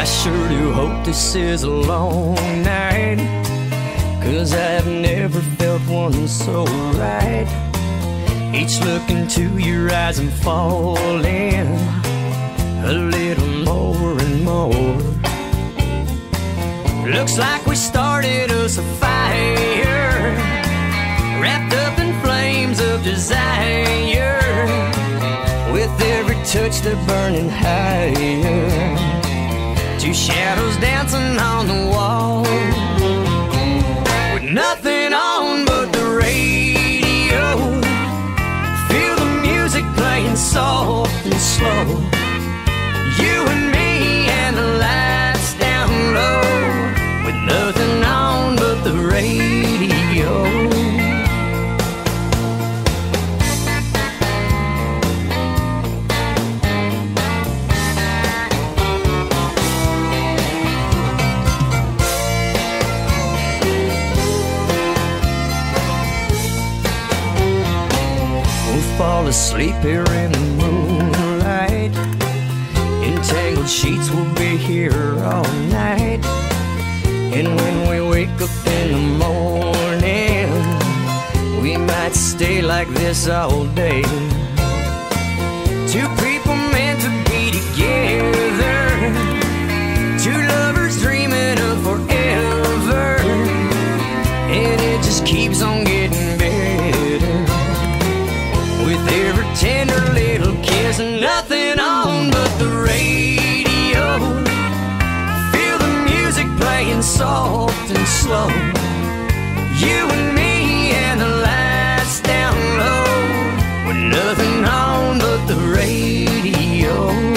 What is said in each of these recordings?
sure do hope this is a long night, 'cause I've never felt one so right. Each look into your eyes I'm falling a little more and more. Looks like we started us a fire, wrapped up in flames of desire. With every touch they're burning higher, two shadows dancing on the wall, with nothing on but the radio. Feel the music playing soft and slow, you and me and the lights down low, with nothing on but the radio. Fall asleep here in the moonlight, entangled sheets will be here all night. And when we wake up in the morning, we might stay like this all day. Two people meant to be together, two lovers dreaming of forever, and it just keeps on getting better, with every tender little kiss and nothing on but the radio. Feel the music playing soft and slow, you and me and the lights down low, with nothing on but the radio.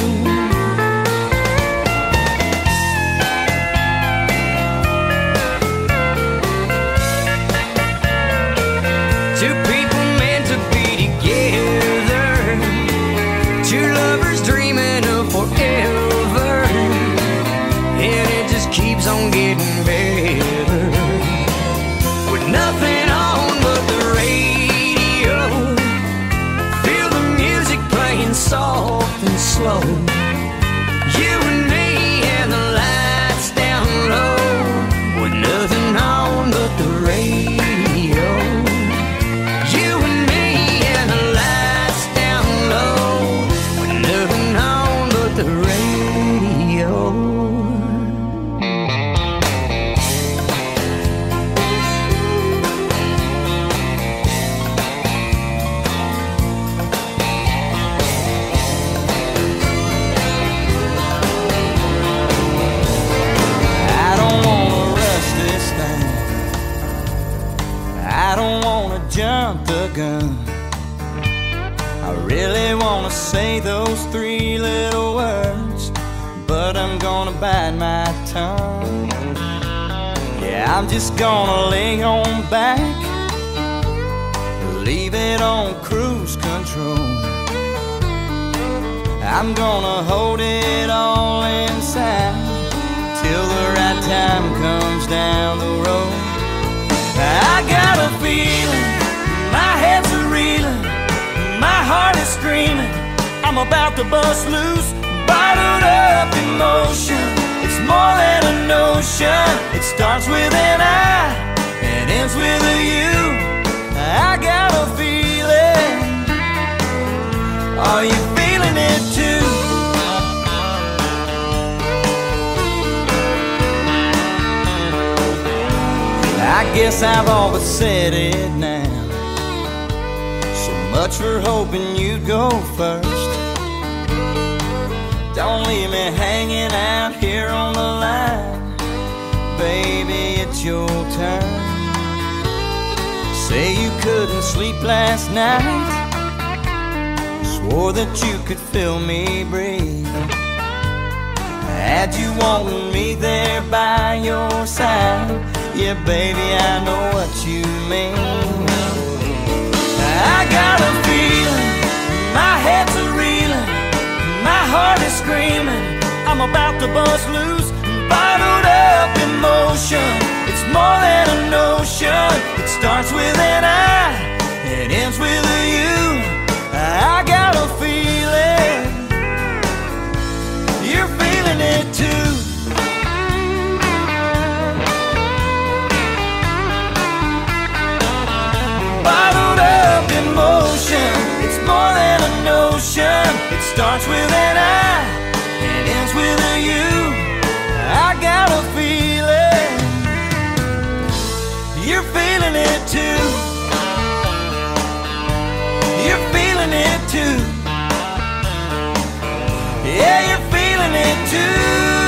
Two people meant to be together, two lovers dreaming of forever, and it just keeps on getting better, with nothing on but the radio. Feel the music playing soft and slow, you and me and the lights down low, with nothing on but the radio. You and me and the lights down low, with nothing on but the radio. I don't wanna rush this thing, I don't wanna jump the gun. I really wanna say those three little words, but I'm gonna bite my tongue. Yeah, I'm just gonna lay on back, leave it on cruise control. I'm gonna hold it all inside till the right time comes down the road. I got a feeling, my head's a reeling, my heart is screaming, I'm about to bust loose, bottled up emotion. It's more than a notion, it starts with an I and ends with a you. I got a feeling, are you feeling it too? I guess I've all but said it now. So much for hoping you'd go first. Don't leave me hanging out here on the line. Baby, it's your turn. Say you couldn't sleep last night, swore that you could feel me breathe. Had you wanting me there by your side, yeah, baby, I know what you mean. I got a feeling, my head's a reeling, my heart is screaming, I'm about to bust loose, bottled up emotion. It's more than a notion, it starts with an I, it ends with a you. I got a feeling, you're feeling it too. Starts with an I and ends with a U. I got a feeling you're feeling it too. You're feeling it too. Yeah, you're feeling it too.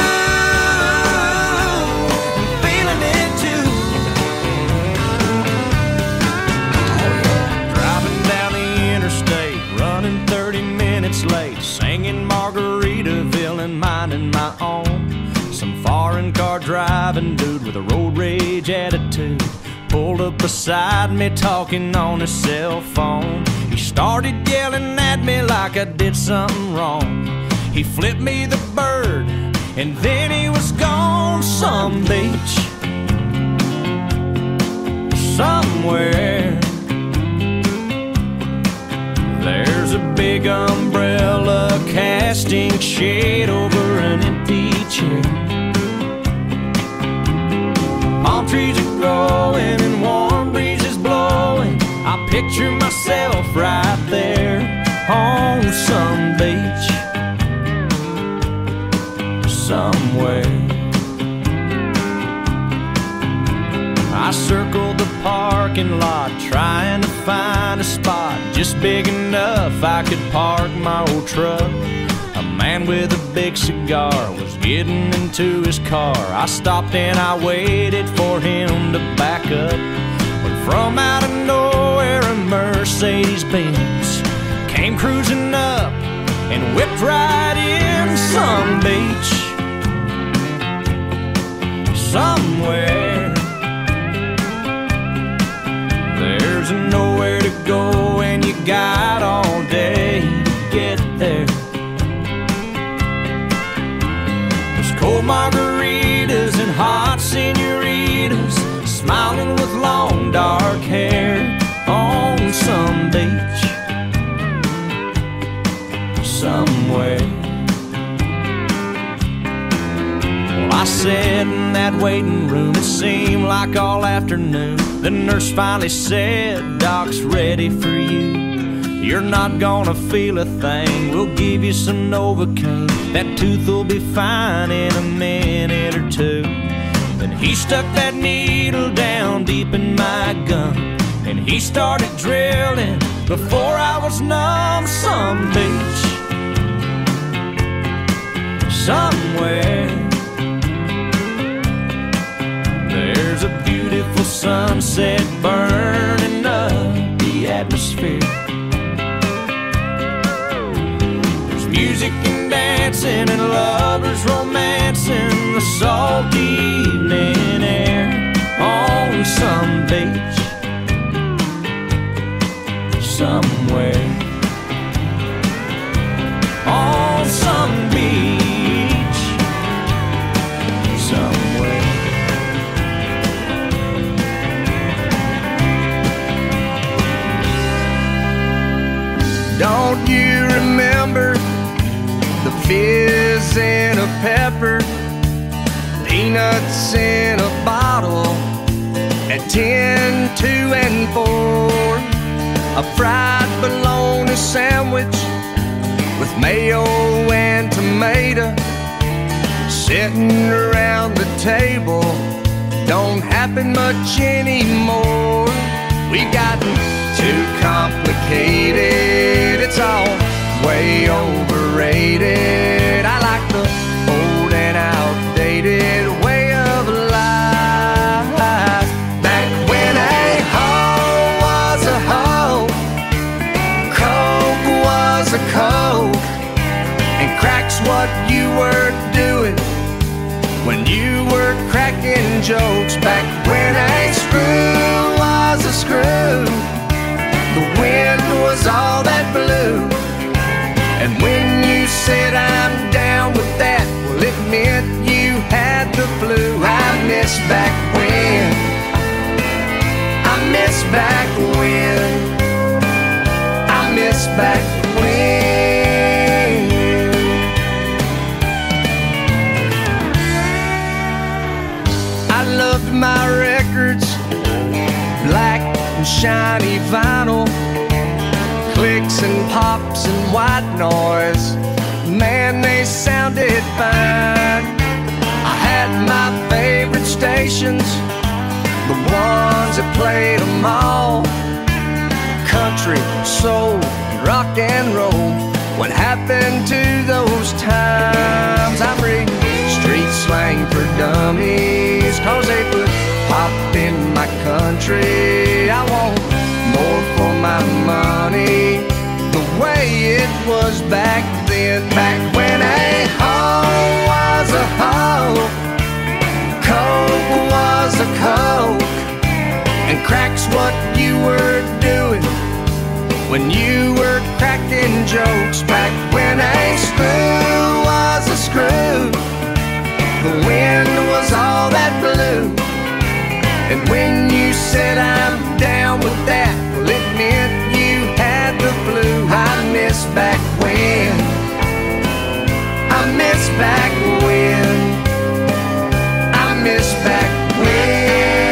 Feeling it too. Oh yeah. Driving down the interstate, running 30 minutes late, singing Margaritaville and minding my own. Some foreign car driving dude with a road rage attitude pulled up beside me talking on his cell phone. He started yelling at me like I did something wrong. He flipped me the bird and then he was gone. Some beach somewhere, there's a big umbrella casting shade over an empty chair. Palm trees are growing and warm breezes blowing. I picture myself right there on some beach somewhere. I circled the parking lot trying to find a spot just big enough I could park my old truck. A man with a big cigar was getting into his car. I stopped and I waited for him to back up. When from out of nowhere a Mercedes-Benz came cruising up and whipped right in. Some beach somewhere, there's nowhere to go and you got all day to get there. There's cold margaritas and hot senoritas smiling with long dark hair on some beach somewhere. I sat in that waiting room, it seemed like all afternoon. The nurse finally said, "Doc's ready for you. You're not gonna feel a thing. We'll give you some Novocaine. That tooth will be fine in a minute or two." Then he stuck that needle down deep in my gum and he started drilling before I was numb. Some beach somewhere, there's a beautiful sunset burning up the atmosphere. There's music and dancing and lovers romancing the salty evening air on some beach somewhere. On some beach somewhere. Don't you remember the fizz in a pepper, peanuts in a bottle at 10, 2, and 4? A fried bologna sandwich with mayo and tomato sitting around the table don't happen much anymore. We've gotten too complicated, it's all way overrated. I like the old and outdated way of life. Back when a hoe was a hoe, Coke was a Coke, and crack's what you were doing when you were cracking jokes. Back when a screw was a screw, the wind was all that blew, and when you said I'm down with that, well, it meant you had the flu. I miss back when, I miss back when, I miss back when. I loved my records, black and shiny vinyl, clicks and pops and white noise. stations, the ones that played them all. Country, soul, rock and roll. What happened to those times? I'm reading street slang for dummies, 'cause they put pop in my country. I want more for my money, the way it was back then. Back when a hoe was a hoe, coke was a coke, and crack's what you were doing when you were cracking jokes. Back when a screw was a screw, the wind was all that blew. And when you said I'm down with that, well, it meant you had the flu. I miss back when, I miss back when, I miss back when.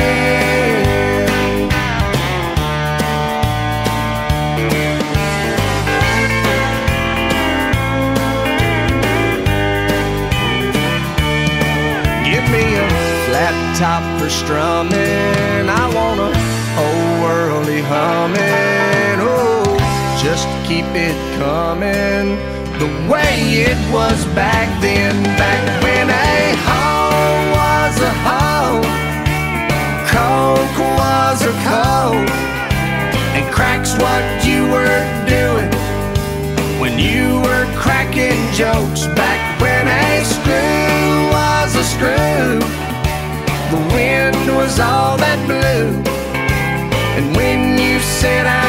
Give me a flat top for strumming, I want a whole worldly humming. Oh, just keep it coming, the way it was back then. Back when a hoe was a hoe, coke was a coke, and crack's what you were doing when you were cracking jokes. Back when a screw was a screw, the wind was all that blew. And when you said I